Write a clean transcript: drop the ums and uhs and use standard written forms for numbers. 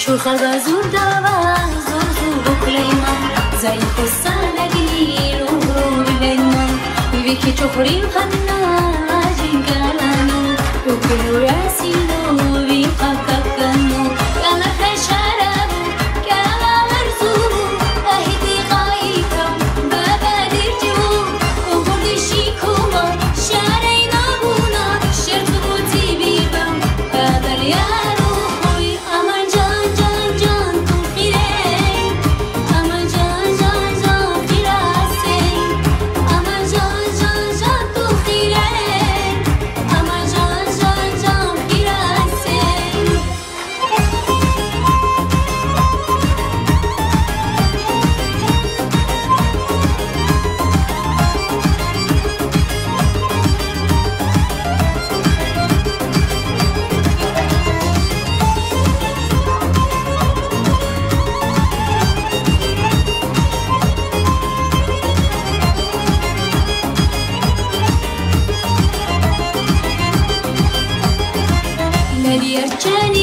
شور خلق زور دوا زور زور بکلیمان زای خسالگی رو ببینم میگه که چخوری خنا جنگلانو رو که رسیدو بی خاککنو کلا خشاربو کلا مرزوبو اهدی قایکم بابا درجو اوگردی شیکوما شاری نبونا شرط بودی بیبم بدل یارو خوی امان جان جان جان تو خیره امان جان جان جان خیراسه امان جان جان جان تو خیره امان جان جان جان خیراسه ندیار چنی